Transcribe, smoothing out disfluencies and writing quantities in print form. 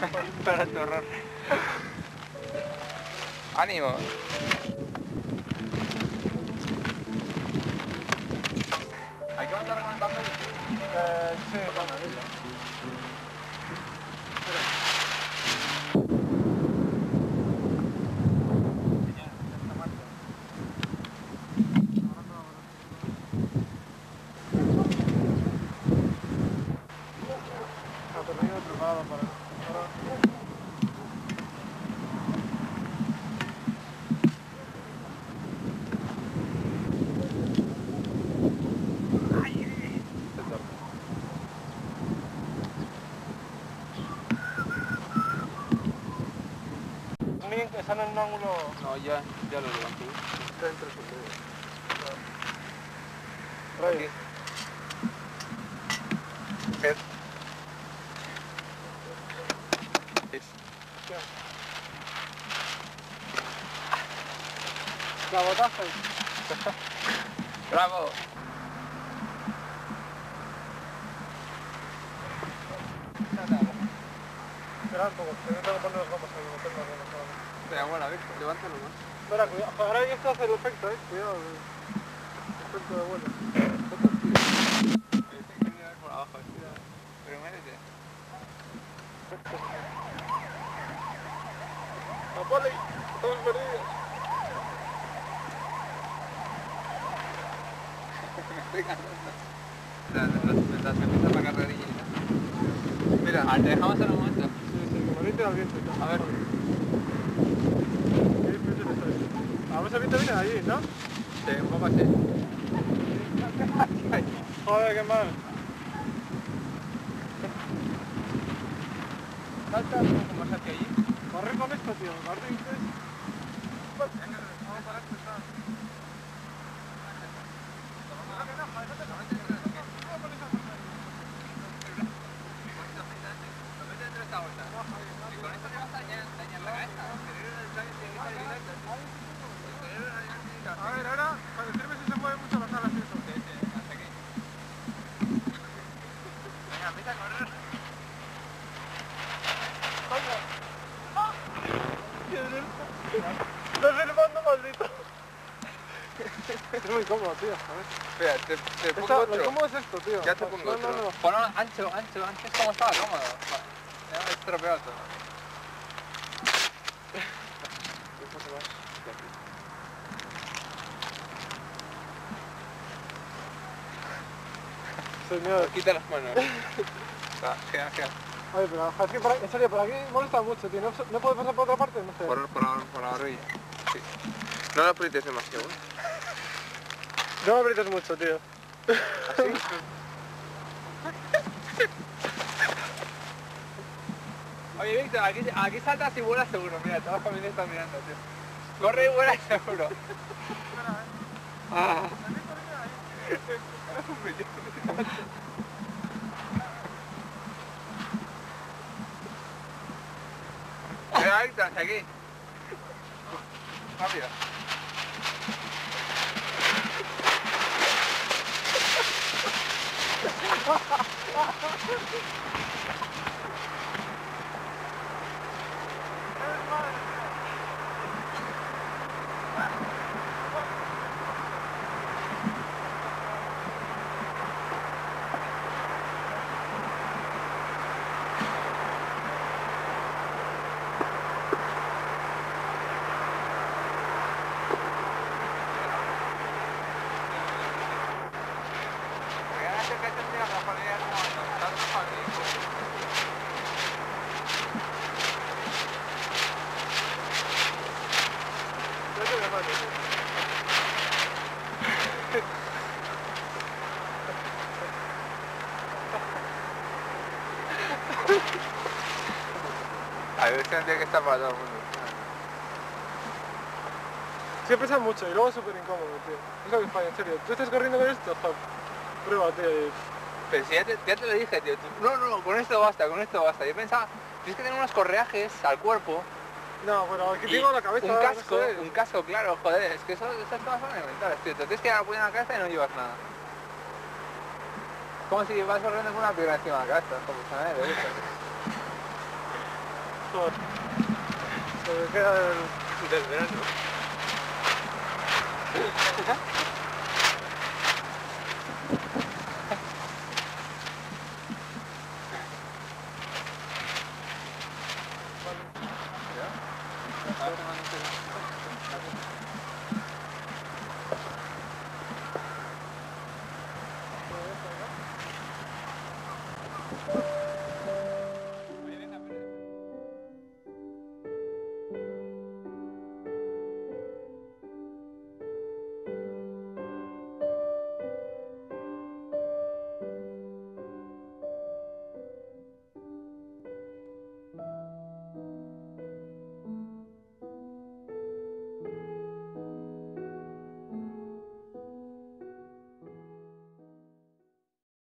Para tu horror. ¡Ánimo! ¿Hay que mandar con el papel? Sí, vamos a verlo. Están en un ángulo... No, ya lo levanté. Está entre sus dedos. Aquí. ¿Qué? La botaste. ¡Bravo! Espera un poco, que no tengo que poner las gomas ahí, no tengo las gomas ahora. Espera, bueno, a ver, levántalo más. Espera, cuidado, ahora esto hace el efecto, cuidado, el efecto de vuelo. Por abajo, cuidado. Pero métete. ¡A Poli! ¡Estamos perdidos! La segunda para carrerilla. Mira, te dejamos en un momento. Sí, que me limpia el viento y tal. A ver. Qué difícil es esto. A ver si el viento viene de allí, ¿no? Sí, un poco así. Joder, qué mal. Salta como más hacia allí. Correr con esto, tío. Correr con esto. Vamos a ver qué está. A ver, ahora, para decirme si se mueve mucho las alas y eso. Hasta aquí. Venga, empieza a correr. ¡Estás filmando, maldito! Es muy cómodo, tío. A ver. Espera, te pongo otro. ¿Cómo es esto, tío? Ya te pongo otro. No. Ponlo ancho, es como estaba cómodo. Ya me he estropeado todo. Estoy miedo. Quita las manos. Queda. Oye, pero es que en serio, por aquí molesta mucho, tío. ¿No puedo pasar por otra parte? No sé. Por la orilla. Sí. No lo aprietes demasiado. No me aprietes mucho, tío. ¿Así? Oye, Víctor, aquí saltas y vuelas seguro. Mira, toda la familia está mirando, tío. Corre y vuela seguro. Ah. Mira, Víctor, hacia aquí. Rápido. A ver, tendría que estar para todo el mundo. Sí, pesa mucho y luego es súper incómodo, tío. Es lo que falla, en serio. ¿Tú estás corriendo con esto? Joder. Prueba, tío. Pero si ya te lo dije, tío. No, con esto basta, con esto basta. Yo pensaba, tienes que tener unos correajes al cuerpo. No, bueno, aquí tengo la cabeza. Un casco, claro, joder. Es que esas cosas son elementales, tío. Te tienes que dar la puñada en la cabeza y no llevas nada. Como si vas corriendo con una piedra encima de la cabeza, como ¿sabes? mejor. Se me queda el... Del verano. Vale.